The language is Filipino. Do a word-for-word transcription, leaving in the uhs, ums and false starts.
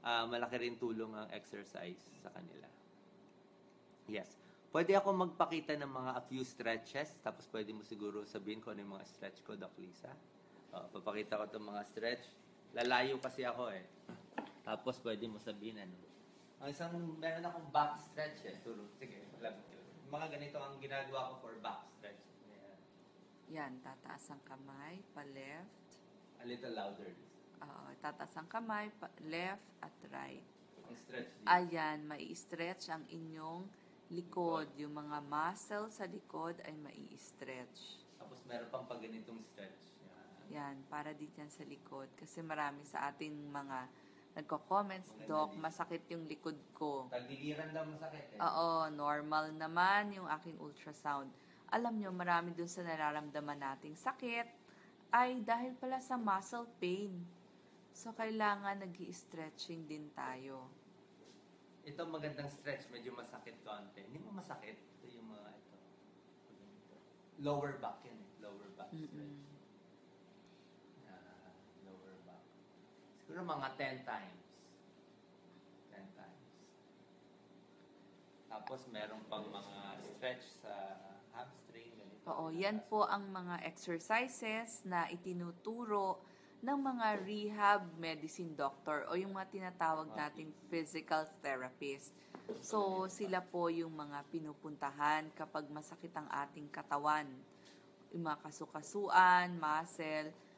ah, malaki rin tulong ang exercise sa kanila. Yes. Pwede ako magpakita ng mga a few stretches, tapos pwede mo siguro sabihin ko ano yung mga stretch ko, Doc Lisa. Oh, papakita ko itong mga stretch. Lalayo kasi ako eh. Tapos pwede mo sabihin ano. Ang isang, meron akong back stretch eh. Turo, sige, alam ko. Mga ganito ang ginagawa ko for back stretch. Ayan. Yan, tataas ang kamay, pa left. A little louder. Oo, tataas ang kamay, pa left at right. Ang stretch dito. Ayan, mai-stretch ang inyong likod. Yung mga muscle sa likod ay mai-stretch. Tapos meron pang pag ganitong stretch. Yan. Yan, para din yan sa likod. Kasi marami sa ating mga nagko-comments, Maganda Doc, dito. masakit yung likod ko. Tagiliran daw masakit eh. Oo, normal naman yung aking ultrasound. Alam nyo, marami dun sa nararamdaman nating sakit ay dahil pala sa muscle pain. So, kailangan nag stretching din tayo. Ito magandang stretch, medyo masakit konti. Hindi mo masakit. Ito yung mga ito. Lower back yan eh. Lower back stretch. Mm-mm. Uh, lower back. Siguro mga ten times. ten times. Tapos meron pang mga stretch sa hamstring. Ganito. Oo, yan po ang mga exercises na itinuturo ng mga rehab medicine doctor o yung mga tinatawag nating physical therapist. So, sila po yung mga pinupuntahan kapag masakit ang ating katawan. Yung mga kasukasuan, muscle,